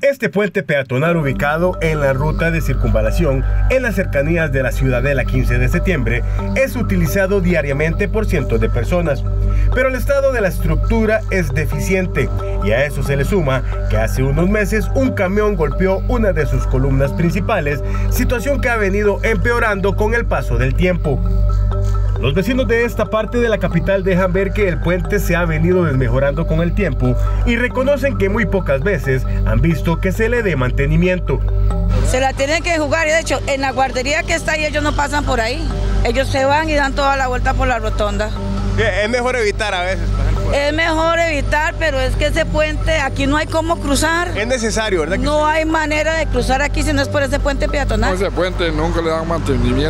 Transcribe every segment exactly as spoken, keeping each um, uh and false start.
Este puente peatonal ubicado en la ruta de circunvalación en las cercanías de la Ciudadela quince de septiembre es utilizado diariamente por cientos de personas, pero el estado de la estructura es deficiente y a eso se le suma que hace unos meses un camión golpeó una de sus columnas principales, situación que ha venido empeorando con el paso del tiempo. Los vecinos de esta parte de la capital dejan ver que el puente se ha venido desmejorando con el tiempo y reconocen que muy pocas veces han visto que se le dé mantenimiento. Se la tienen que jugar y de hecho en la guardería que está ahí ellos no pasan por ahí. Ellos se van y dan toda la vuelta por la rotonda. Es mejor evitar a veces. Es mejor evitar, pero es que ese puente aquí no hay cómo cruzar. Es necesario, ¿verdad? No hay manera de cruzar aquí si no es por ese puente peatonal. Ese puente nunca le dan mantenimiento.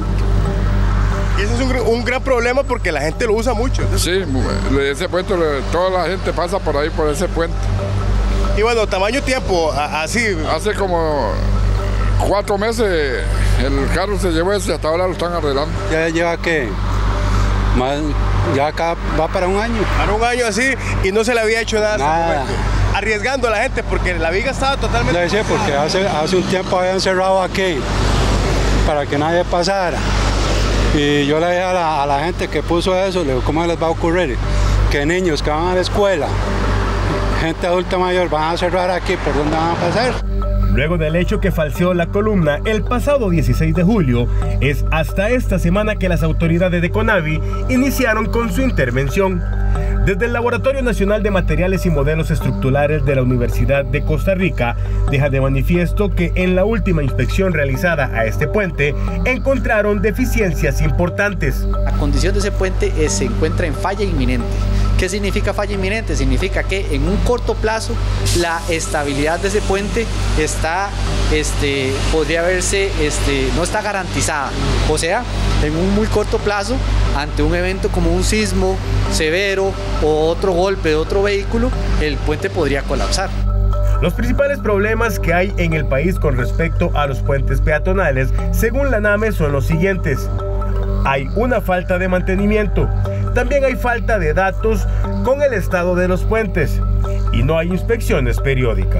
Y ese es un, un gran problema porque la gente lo usa mucho. Sí, ese puente, toda la gente pasa por ahí, por ese puente. Y bueno, tamaño tiempo, así. Hace como cuatro meses el carro se llevó ese y hasta ahora lo están arreglando. Ya lleva que más, ya acá va para un año. Para un año así y no se le había hecho nada. Nada. Arriesgando a la gente porque la viga estaba totalmente... Ya sé, porque hace, hace un tiempo habían cerrado aquí para que nadie pasara. Y yo le dije a la, a la gente que puso eso, le digo, ¿cómo les va a ocurrir? Que niños que van a la escuela, gente adulta mayor, van a cerrar aquí, ¿por dónde van a pasar? Luego del hecho que falseó la columna el pasado dieciséis de julio, es hasta esta semana que las autoridades de CONAVI iniciaron con su intervención. Desde el Laboratorio Nacional de Materiales y Modelos Estructurales de la Universidad de Costa Rica, deja de manifiesto que en la última inspección realizada a este puente, encontraron deficiencias importantes. La condición de ese puente es, se encuentra en falla inminente. ¿Qué significa falla inminente? Significa que en un corto plazo la estabilidad de ese puente está, este, podría verse, este, no está garantizada. O sea, en un muy corto plazo, ante un evento como un sismo severo o otro golpe de otro vehículo, el puente podría colapsar. Los principales problemas que hay en el país con respecto a los puentes peatonales, según la NAME, son los siguientes. Hay una falta de mantenimiento. También hay falta de datos con el estado de los puentes y no hay inspecciones periódicas.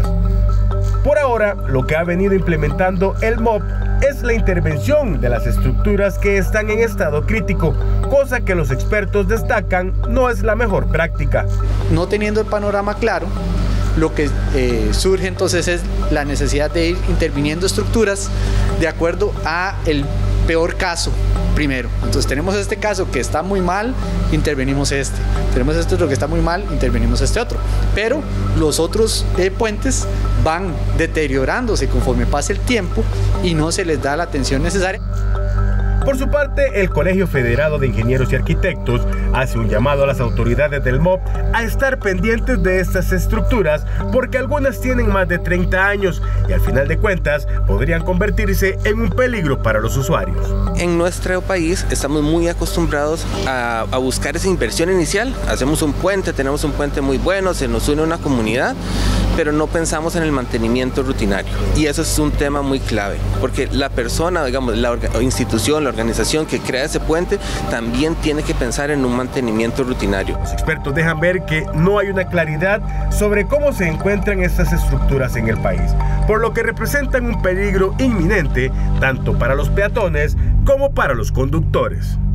Por ahora, lo que ha venido implementando el M O P es la intervención de las estructuras que están en estado crítico, cosa que los expertos destacan no es la mejor práctica. No teniendo el panorama claro, lo que eh, surge entonces es la necesidad de ir interviniendo estructuras de acuerdo a el peor caso primero. Entonces tenemos este caso que está muy mal, intervenimos este. Tenemos este otro que está muy mal, intervenimos este otro. Pero los otros eh, puentes van deteriorándose conforme pasa el tiempo y no se les da la atención necesaria. Por su parte, el Colegio Federado de Ingenieros y Arquitectos hace un llamado a las autoridades del M O P a estar pendientes de estas estructuras porque algunas tienen más de treinta años y al final de cuentas podrían convertirse en un peligro para los usuarios. En nuestro país estamos muy acostumbrados a, a buscar esa inversión inicial. Hacemos un puente, tenemos un puente muy bueno, se nos une una comunidad, pero no pensamos en el mantenimiento rutinario. Y eso es un tema muy clave, porque la persona, digamos, la institución, la organización que crea ese puente, también tiene que pensar en un mantenimiento rutinario. Los expertos dejan ver que no hay una claridad sobre cómo se encuentran estas estructuras en el país, por lo que representan un peligro inminente tanto para los peatones como para los conductores.